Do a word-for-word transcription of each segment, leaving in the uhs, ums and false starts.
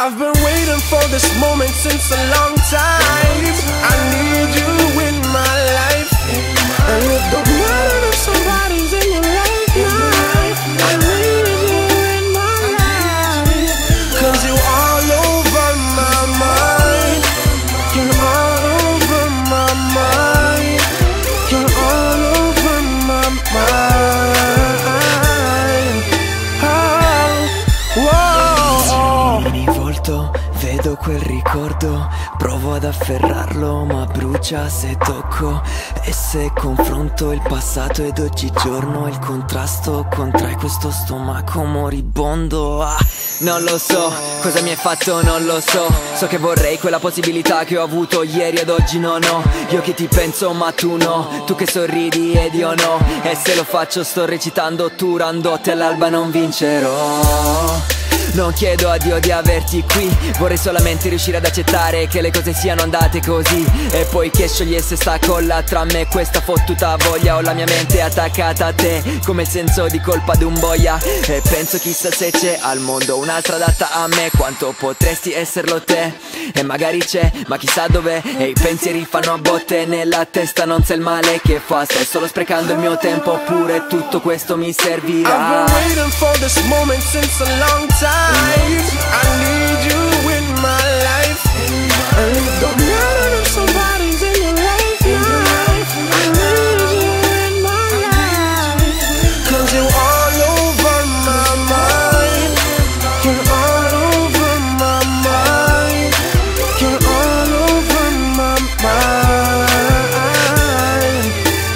I've been waiting for this moment since a long time. I need you in my life, and it don't matter if somebody's in your life now. I need you in my life, 'cause you all over my mind. You're all over my mind. You're all over my mind. Oh, whoa. Ogni volta vedo quel ricordo, provo ad afferrarlo ma brucia se tocco. E se confronto il passato ed oggigiorno, il contrasto contrae questo stomaco moribondo. Ah, non lo so, cosa mi hai fatto non lo so. So che vorrei quella possibilità che ho avuto ieri ed oggi non ho. Io che ti penso ma tu no, tu che sorridi ed io no. E se lo faccio sto recitando Turandot e all'alba non vincerò. Non chiedo a Dio di averti qui, vorrei solamente riuscire ad accettare che le cose siano andate così. E poi che sciogliesse sta colla tra me e questa fottuta voglia. Ho la mia mente attaccata a te come il senso di colpa d'un boia. E penso chissà se c'è al mondo un'altra adatta a me, quanto potresti esserlo te. E magari c'è, ma chissà dov'è. E i pensieri fanno a botte nella testa, non sai il male che fa. Sto solo sprecando il mio tempo oppure tutto questo mi servirà. I've been waiting for this moment since a long time. I need you in my life, and it don't matter if somebody's in your life now. I need you in my life, 'cause you're all over my mind. You're all over my mind. You're all over my mind.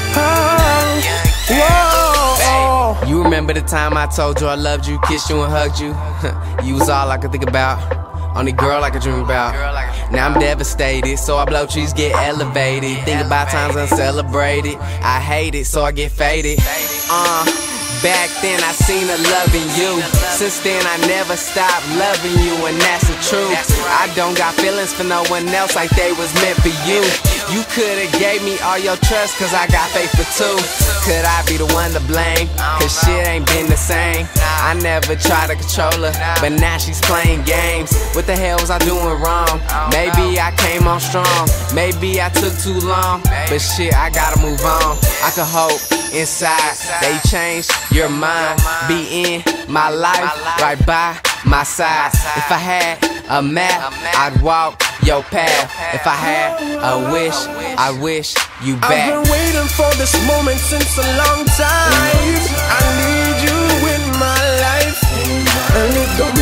Oh, whoa. You remember the time I told you I loved you, kissed you and hugged you? You was all I could think about, only girl I could dream about. Now I'm devastated, so I blow trees, get elevated. Think about times uncelebrated, I hate it, so I get faded. Uh, back then I seen her loving you. Since then I never stopped loving you, and that's the truth. I don't got feelings for no one else like they was meant for you. You could've gave me all your trust, 'cause I got faith for two. Could I be the one to blame? 'Cause shit ain't been the same. I never tried to control her, but now she's playing games. What the hell was I doing wrong? Maybe I came on strong, maybe I took too long, but shit, I gotta move on. I could hope inside they changed your mind. Be in my life, right by my side. If I had a map, I'd walk your path. If I had a wish, I wish you back. I've been waiting for this moment since a long time. I need you in my life, and it don't